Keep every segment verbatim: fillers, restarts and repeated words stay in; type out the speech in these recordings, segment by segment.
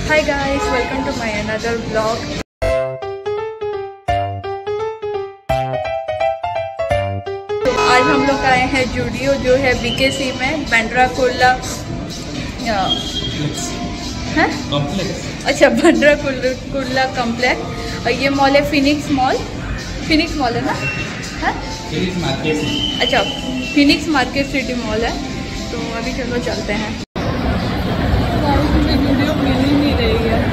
Hi guys, welcome to my another blog. तो आज हम लोग आए हैं जूडियो, जो है बीकेसी में, बांद्रा कुर्ला है। अच्छा, बांद्रा कुर्ला कॉम्प्लेक्स। और ये मॉल है फिनिक्स मॉल। फिनिक्स मॉल है ना? है अच्छा, फिनिक्स मार्केट सिटी मॉल है। तो अभी चलो चलते हैं। वीडियो मिल ही नहीं रही है।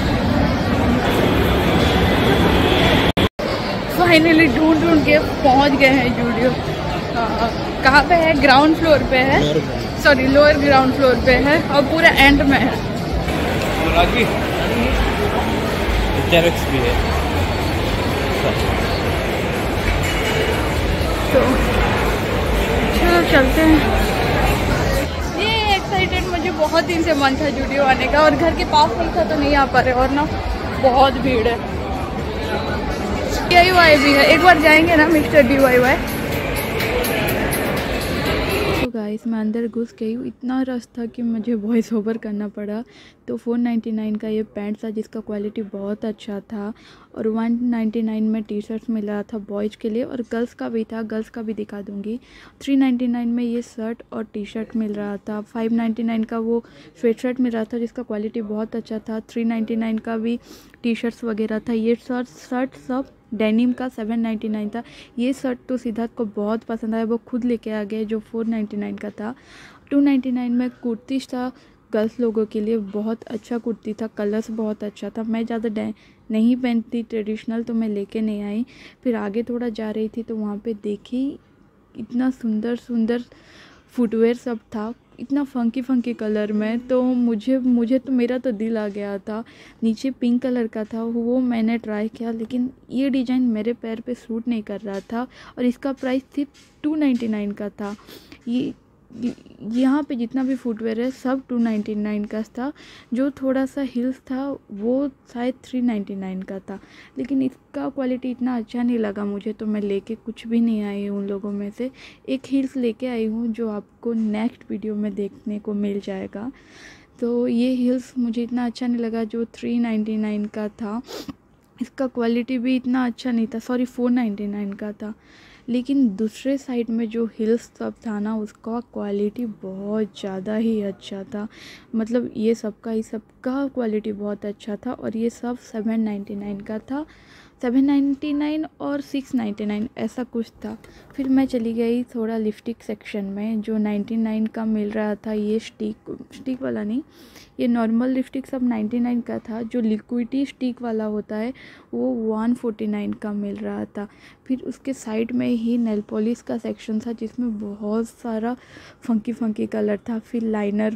फाइनली ढूंढ ढूंढ के पहुंच गए हैं जूडियो। कहाँ पे है? ग्राउंड फ्लोर पे है, सॉरी लोअर ग्राउंड फ्लोर पे है और पूरा एंड में है। भी है। तो चलो चलते हैं। ये एक्साइटेड, मुझे बहुत दिन से मन था जूडियो आने का, और घर के पास नहीं था तो नहीं आ पा रहे, और ना बहुत भीड़ है। डी आई वाई भी है, एक बार जाएंगे ना मिस्टर डी वाई वाई। तो गाइस मैं अंदर घुस गई, इतना रश था कि मुझे वॉइस ओवर करना पड़ा। तो फोर नाइन्टी नाइन का ये पैंट था जिसका क्वालिटी बहुत अच्छा था, और वन नाइन्टी नाइन में टी शर्ट्स मिल रहा था बॉयज़ के लिए, और गर्ल्स का भी था, गर्ल्स का भी दिखा दूंगी। थ्री नाइन्टी नाइन में ये शर्ट और टी शर्ट मिल रहा था। फाइव नाइन्टी नाइन का वो स्वेट शर्ट मिल रहा था जिसका क्वालिटी बहुत अच्छा था। थ्री नाइन्टी नाइन का भी टी शर्ट्स वगैरह था। ये शर्ट शर्ट सब डेनिम का सेवन नाइन्टी नाइन था। ये शर्ट तो सिद्धार्थ को बहुत पसंद आया, वो खुद लेके आ गए, जो फोर नाइन्टी नाइन का था। टू नाइन्टी नाइन में कुर्ती था गर्ल्स लोगों के लिए, बहुत अच्छा कुर्ती था, कलर्स बहुत अच्छा था। मैं ज़्यादा नहीं पहनती ट्रेडिशनल, तो मैं लेके नहीं आई। फिर आगे थोड़ा जा रही थी तो वहाँ पे देखी इतना सुंदर सुंदर फुटवेयर सब था, इतना फंकी फंकी कलर में। तो मुझे मुझे तो मेरा तो दिल आ गया था। नीचे पिंक कलर का था, वो मैंने ट्राई किया, लेकिन ये डिज़ाइन मेरे पैर पे सूट नहीं कर रहा था, और इसका प्राइस सिर्फ टू नाइन्टी नाइन का था। ये यहाँ पे जितना भी फुटवेयर है सब टू नाइन्टी नाइन का था। जो थोड़ा सा हिल्स था वो शायद थ्री नाइन्टी नाइन का था, लेकिन इसका क्वालिटी इतना अच्छा नहीं लगा मुझे, तो मैं लेके कुछ भी नहीं आई उन लोगों में से। एक हिल्स लेके आई हूँ जो आपको नेक्स्ट वीडियो में देखने को मिल जाएगा। तो ये हिल्स मुझे इतना अच्छा नहीं लगा जो थ्री नाइन्टी नाइन का था। इसका क्वालिटी भी इतना अच्छा नहीं था, सॉरी फोर नाइन्टी नाइन का था। लेकिन दूसरे साइड में जो हिल्स सब था ना, उसका क्वालिटी बहुत ज़्यादा ही अच्छा था। मतलब ये सब का ही सब का क्वालिटी बहुत अच्छा था, और ये सब सेवन नाइन्टी नाइन का था। सेवन नाइन्टी नाइन और सिक्स नाइन्टी नाइन ऐसा कुछ था। फिर मैं चली गई थोड़ा लिपस्टिक सेक्शन में, जो नाइन्टी नाइन का मिल रहा था। ये स्टिक स्टिक वाला नहीं, ये नॉर्मल लिपस्टिक सब नाइन्टी नाइन का था। जो लिक्विडी स्टिक वाला होता है वो वन फोर्टी नाइन का मिल रहा था। फिर उसके साइड में ही नेल पॉलिश का सेक्शन था जिसमें बहुत सारा फंकी फंकी कलर था। फिर लाइनर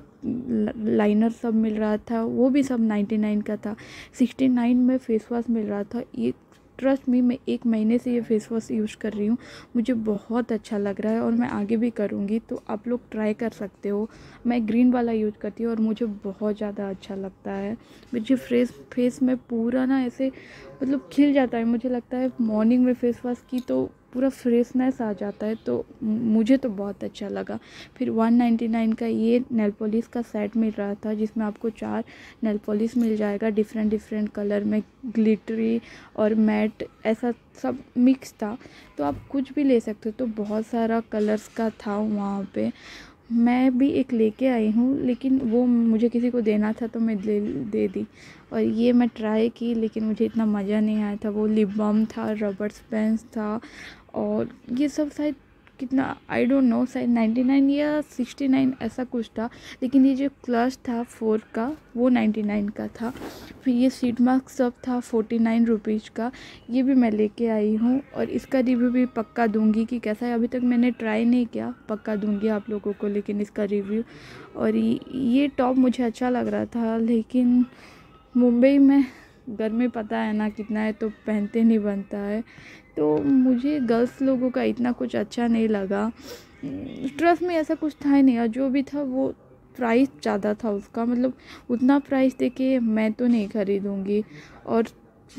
लाइनर सब मिल रहा था, वो भी सब नाइन्टी नाइन का था। सिक्सटी नाइन में फेस वॉश मिल रहा था। ये ट्रस्ट मी, मैं एक महीने से ये फेस वॉश यूज़ कर रही हूँ, मुझे बहुत अच्छा लग रहा है, और मैं आगे भी करूँगी, तो आप लोग ट्राई कर सकते हो। मैं ग्रीन वाला यूज़ करती हूँ और मुझे बहुत ज़्यादा अच्छा लगता है। मुझे फ्रेश फेस में पूरा ना ऐसे मतलब खिल जाता है। मुझे लगता है मॉर्निंग में फेस वॉश की तो पूरा फ्रेशनेस आ जाता है, तो मुझे तो बहुत अच्छा लगा। फिर वन नाइन्टी नाइन का ये नेल पॉलिश का सेट मिल रहा था जिसमें आपको चार नेल पॉलिश मिल जाएगा डिफरेंट डिफरेंट कलर में, ग्लिटरी और मैट, ऐसा सब मिक्स था। तो आप कुछ भी ले सकते हो, तो बहुत सारा कलर्स का था वहाँ पे। मैं भी एक लेके आई हूँ, लेकिन वो मुझे किसी को देना था तो मैं दे दे दी। और ये मैं ट्राई की, लेकिन मुझे इतना मज़ा नहीं आया था। वो लिप बाम था, रबर स्पेंस था, और ये सब शायद कितना आई डोंट नो, शायद नाइन्टी नाइन या सिक्सटी नाइन ऐसा कुछ था। लेकिन ये जो क्लच था फोर का वो नाइन्टी नाइन का था। फिर ये सीट मास्क सब था फोर्टी नाइन रुपीज़ का। ये भी मैं लेके आई हूँ, और इसका रिव्यू भी पक्का दूंगी कि कैसा है। अभी तक मैंने ट्राई नहीं किया, पक्का दूंगी आप लोगों को लेकिन इसका रिव्यू। और ये टॉप मुझे अच्छा लग रहा था, लेकिन मुंबई में गर्मी पता है ना कितना है, तो पहनते नहीं बनता है। तो मुझे गर्ल्स लोगों का इतना कुछ अच्छा नहीं लगा। ट्रस्ट में ऐसा कुछ था ही नहीं, और जो भी था वो प्राइस ज़्यादा था उसका, मतलब उतना प्राइस देके मैं तो नहीं ख़रीदूँगी। और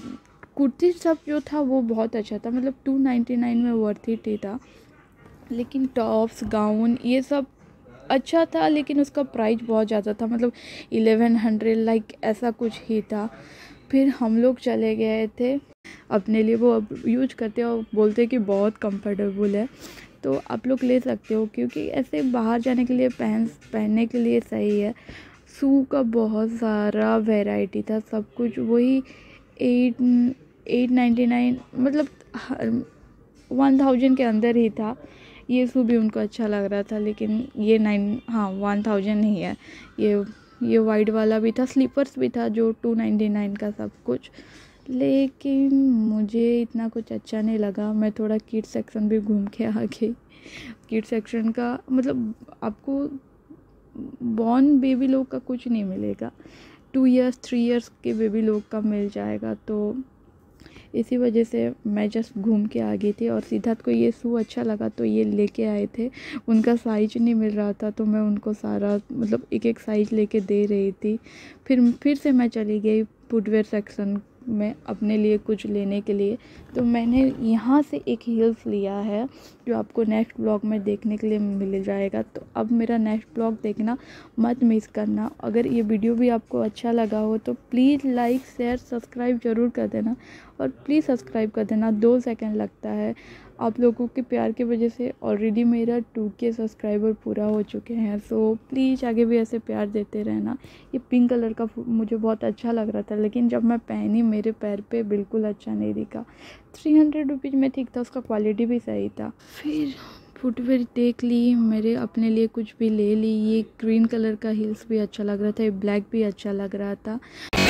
कुर्ती सब जो था वो बहुत अच्छा था, मतलब टू नाइन्टी नाइन में वर्थ इट ही था। लेकिन टॉप्स गाउन ये सब अच्छा था लेकिन उसका प्राइस बहुत ज़्यादा था, मतलब इलेवन हंड्रेड लाइक ऐसा कुछ ही था। फिर हम लोग चले गए थे अपने लिए, वो अब यूज करते हैं और बोलते हैं कि बहुत कंफर्टेबल है, तो आप लोग ले सकते हो क्योंकि ऐसे बाहर जाने के लिए पहन पहनने के लिए सही है। शू का बहुत सारा वैरायटी था, सब कुछ वही एट एट नाइन्टी नाइन मतलब वन थाउजेंड के अंदर ही था। ये शू भी उनको अच्छा लग रहा था, लेकिन ये नाइन हाँ वन थाउजेंड नहीं है। ये ये वाइट वाला भी था, स्लीपर्स भी था जो टू नाइन्टी नाइन का सब कुछ, लेकिन मुझे इतना कुछ अच्छा नहीं लगा। मैं थोड़ा किड सेक्शन भी घूम के आ गई। किड सेक्शन का मतलब आपको बॉर्न बेबी लोग का कुछ नहीं मिलेगा, टू इयर्स थ्री इयर्स के बेबी लोग का मिल जाएगा, तो इसी वजह से मैं जस्ट घूम के आ गई थी। और सिद्धार्थ को ये शू अच्छा लगा तो ये लेके आए थे, उनका साइज नहीं मिल रहा था तो मैं उनको सारा मतलब एक एक साइज लेके दे रही थी। फिर फिर से मैं चली गई फुटवेयर सेक्शन में अपने लिए कुछ लेने के लिए, तो मैंने यहाँ से एक हील्स लिया है जो आपको नेक्स्ट ब्लॉग में देखने के लिए मिल जाएगा। तो अब मेरा नेक्स्ट ब्लॉग देखना मत मिस करना। अगर ये वीडियो भी आपको अच्छा लगा हो तो प्लीज़ लाइक शेयर सब्सक्राइब ज़रूर कर देना, और प्लीज़ सब्सक्राइब कर देना, दो सेकंड लगता है। आप लोगों के प्यार की वजह से ऑलरेडी मेरा टू के सब्सक्राइबर पूरा हो चुके हैं, सो प्लीज़ आगे भी ऐसे प्यार देते रहना। ये पिंक कलर का मुझे बहुत अच्छा लग रहा था, लेकिन जब मैं पहनी मेरे पैर पे बिल्कुल अच्छा नहीं दिखा। थ्री हंड्रेड रुपीज़ में ठीक था, उसका क्वालिटी भी सही था। फिर फुटवेयर देख ली, मेरे अपने लिए कुछ भी ले ली। ये ग्रीन कलर का हील्स भी अच्छा लग रहा था, ये ब्लैक भी अच्छा लग रहा था।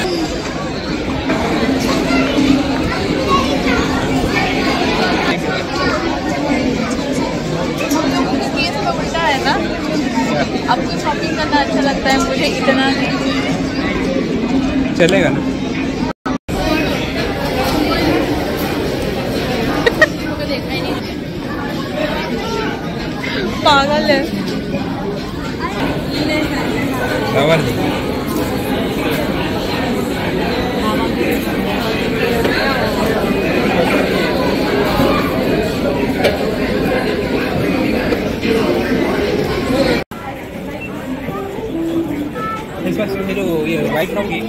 उल्टा है ना, आपको शॉपिंग करना अच्छा लगता है, मुझे इतना नहीं चलेगा ना। पागल है। इस बार से जो ये वाइट रहोगी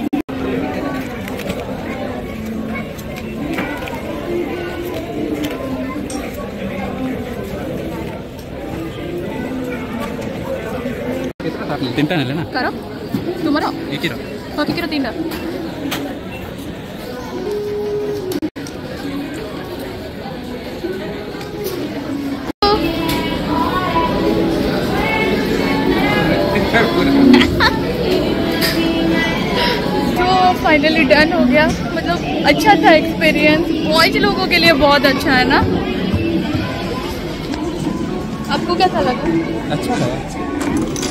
तीन टाइम लेना करो तुम्हारा एक ही रहो ओके करो तीन टा तो फाइनली डन हो गया। मतलब अच्छा था एक्सपीरियंस, बॉयज लोगों के लिए बहुत अच्छा है ना। आपको कैसा लगा? अच्छा लगा।